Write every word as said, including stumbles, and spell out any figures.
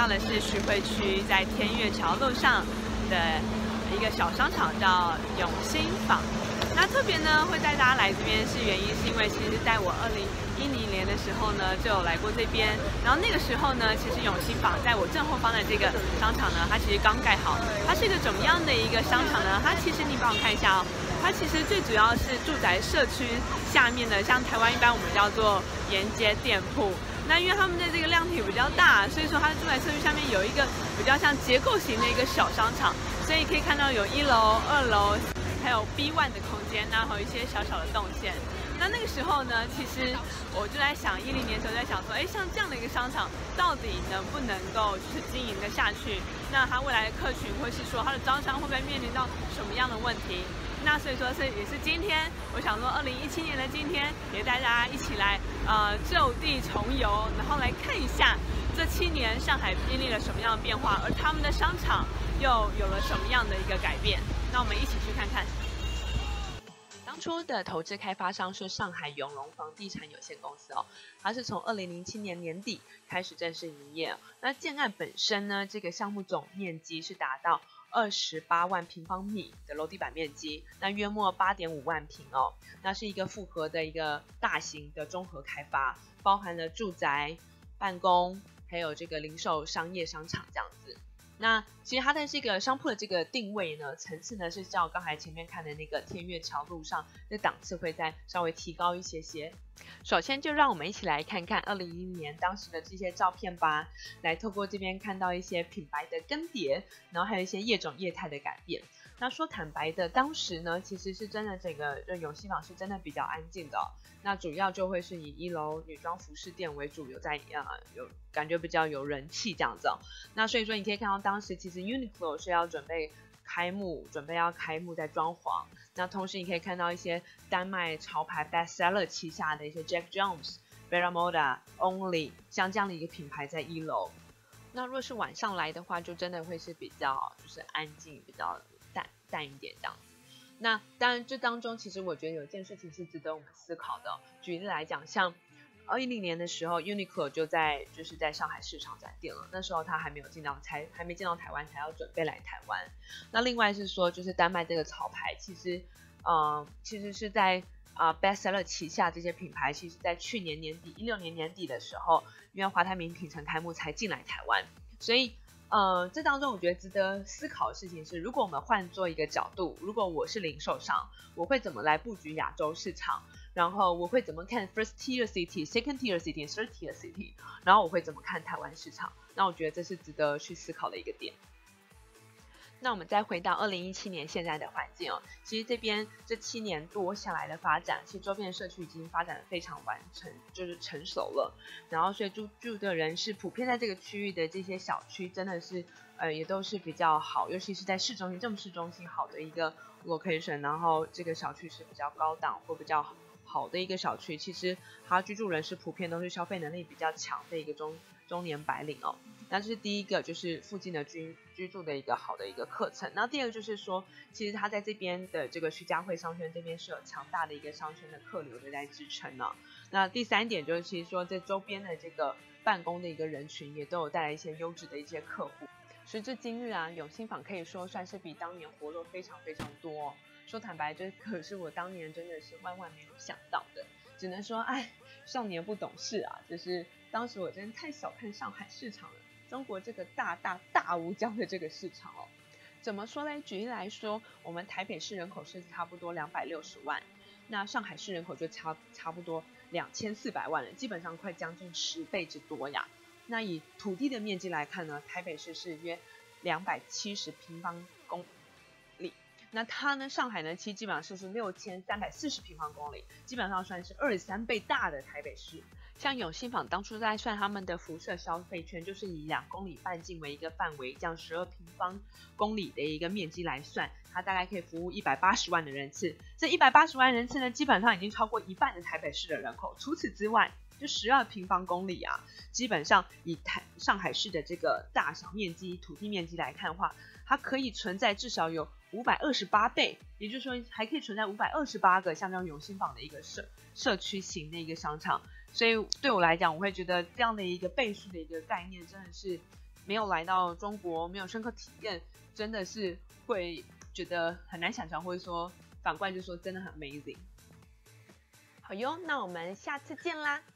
到的是徐汇区在天悦桥路上的一个小商场，叫永兴坊。那特别呢会带大家来这边，是原因是因为其实在我二零一零年的时候呢就有来过这边，然后那个时候呢，其实永兴坊在我正后方的这个商场呢，它其实刚盖好。它是一个怎么样的一个商场呢？它其实你帮我看一下哦，它其实最主要是住宅社区下面的，像台湾一般我们叫做沿街店铺。那因为他们的这个量体比较大，所以说它的住宅社区下面有一个比较像结构型的一个小商场，所以可以看到有一楼、二楼。还有 B 一 的空间，那还有一些小小的动线。那那个时候呢，其实我就在想，一零年的时候在想说，哎，像这样的一个商场，到底能不能够就是经营的下去？那它未来的客群，或是说它的招商会不会面临到什么样的问题？那所以说是也是今天，我想说，二零一七年的今天，也带大家一起来呃就地重游，然后来看一下这七年上海经历了什么样的变化，而他们的商场又有了什么样的一个改变？那我们一起去看看。当初的投资开发商是上海永隆房地产有限公司哦，它是从二零零七年年底开始正式营业。那建案本身呢，这个项目总面积是达到二十八万平方米的楼地板面积，那约莫八点五万平哦。那是一个复合的一个大型的综合开发，包含了住宅、办公，还有这个零售商业商场这样子。那其实它的这个商铺的这个定位呢，层次呢是较刚才前面看的那个天悦桥路上的档次会再稍微提高一些些。首先就让我们一起来看看二零一一年当时的这些照片吧，来透过这边看到一些品牌的更迭，然后还有一些业种业态的改变。那说坦白的，当时呢其实是真的整个永兴坊是真的比较安静的哦。那主要就会是以一楼女装服饰店为主，有在呃有感觉比较有人气这样子哦。那所以说你可以看到当时其实 Uniqlo 是要准备开幕，准备要开幕在装潢。那同时你可以看到一些丹麦潮牌 Bestseller 旗下的一些 Jack Jones、Vero Moda、Only 像这样的一个品牌在一楼。那若是晚上来的话，就真的会是比较就是安静，比较淡淡一点这样子。那当然这当中其实我觉得有件事情是值得我们思考的哦。举例来讲，像二零一零年的时候 Uniqlo 就在就是在上海市场展店了，那时候他还没有进到才还没进到台湾，才要准备来台湾。那另外是说就是丹麦这个潮牌其实呃其实是在啊、呃、Bestseller 旗下这些品牌，其实在去年年底一六年年底的时候，因为华泰名品城开幕才进来台湾。所以呃，这当中我觉得值得思考的事情是，如果我们换做一个角度，如果我是零售商，我会怎么来布局亚洲市场？然后我会怎么看 first tier city、second tier city、third tier city？ 然后我会怎么看台湾市场？那我觉得这是值得去思考的一个点。那我们再回到二零一七年现在的环境哦，其实这边这七年多下来的发展，其实周边的社区已经发展得非常完成，就是成熟了。然后所以住住的人是普遍在这个区域的这些小区，真的是呃也都是比较好，尤其是在市中心、正市中心好的一个 location， 然后这个小区是比较高档或比较好的一个小区，其实它居住人士普遍都是消费能力比较强的一个中中年白领哦。那这是第一个，就是附近的居居住的一个好的一个课程。那第二个就是说，其实它在这边的这个徐家汇商圈这边是有强大的一个商圈的客流的在支撑呢、哦。那第三点就是，其实说在周边的这个办公的一个人群也都有带来一些优质的一些客户。时至今日啊，永兴坊可以说算是比当年活络非常非常多、哦。说坦白，这可是我当年真的是万万没有想到的，只能说，哎，少年不懂事啊，就是当时我真的太小看上海市场了。中国这个大大大无疆的这个市场哦，怎么说呢？举例来说，我们台北市人口是差不多两百六十万，那上海市人口就差差不多两千四百万人，基本上快将近十倍之多呀。那以土地的面积来看呢，台北市是约两百七十平方公里，那它呢，上海呢，其实基本上是六千三百四十平方公里，基本上算是二十三倍大的台北市。像永兴坊当初在算他们的辐射消费圈，就是以两公里半径为一个范围，这样十二平方公里的一个面积来算，它大概可以服务一百八十万的人次。这一百八十万人次呢，基本上已经超过一半的台北市的人口。除此之外，就十二平方公里啊，基本上以台上海市的这个大小面积、土地面积来看的话，它可以存在至少有五百二十八倍，也就是说还可以存在五百二十八个像这样永兴坊的一个社社区型的一个商场。所以对我来讲，我会觉得这样的一个倍数的一个概念真的是没有来到中国，没有深刻体验，真的是会觉得很难想象，或者说反过来就说真的很 amazing。 好哟，那我们下次见啦。